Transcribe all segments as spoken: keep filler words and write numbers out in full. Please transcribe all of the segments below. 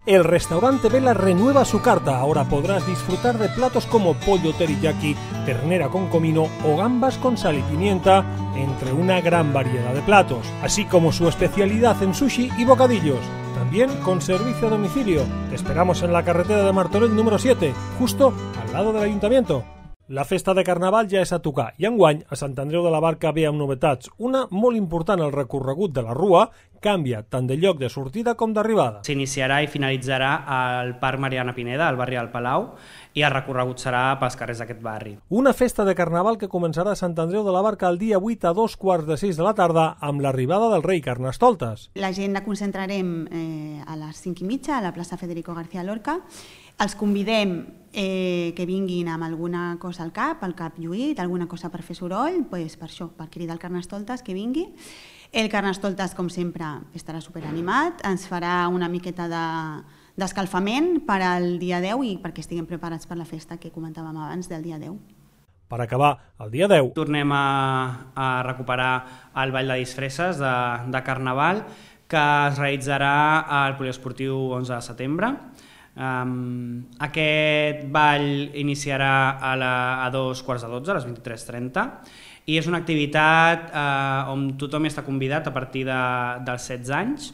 El restaurante Vela renueva su carta. Ahora podrás disfrutar de platos como pollo teriyaki, ternera con comino o gambas con sal y pimienta, entre una gran variedad de platos, así como su especialidad en sushi y bocadillos. También con servicio a domicilio. Te esperamos en la carretera de Martorell número siete, justo al lado del Ayuntamiento. La festa de Carnaval ja és a tocar i enguany a Sant Andreu de la Barca ve amb novetats. Una molt important, el recorregut de la Rua canvia tant de lloc de sortida com d'arribada. S'iniciarà i finalitzarà al Parc Mariana Pineda, al barri del Palau, i el recorregut serà pels carrers d'aquest barri. Una festa de Carnaval que començarà a Sant Andreu de la Barca el dia vuit a dos quarts de sis de la tarda amb l'arribada del rei Carnestoltes. La gent la concentrarem eh, a les cinc i mitja a la plaça Federico García Lorca. Els convidem eh, que vinguin amb alguna cosa al cap, al cap lluït, alguna cosa per fer soroll, pues per això, per cridar el Carnestoltes que vingui. El Carnestoltes, com sempre, estarà superanimat, ens farà una miqueta de, d'escalfament per al dia deu i perquè estiguem preparats per la festa que comentàvem abans del dia deu. Per acabar, el dia deu... Tornem a, a recuperar el ball de disfresses de, de Carnaval que es realitzarà al Poliesportiu onze de setembre. Um, aquest ball iniciarà a, la, a dos quarts de dotze, a les vint-i-tres trenta, i és una activitat uh, on tothom està convidat a partir de, dels setze anys.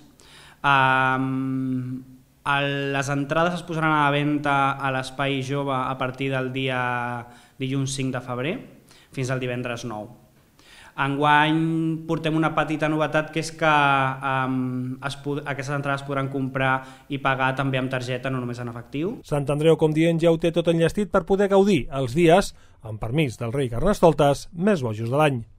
Um, el, les entrades es posaran a la venda a l'Espai Jove a partir del dia dilluns cinc de febrer fins al divendres nou. Enguany portem una petita novetat, que és que um, es pod- aquestes entrades podran comprar i pagar també amb targeta, no només en efectiu. Sant Andreu, com dient, ja ho té tot enllestit per poder gaudir els dies, amb permís del rei Carnestoltes, més bojos de l'any.